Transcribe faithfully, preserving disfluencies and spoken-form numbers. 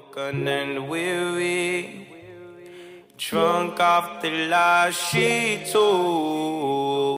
broken and weary, drunk off the lies she told.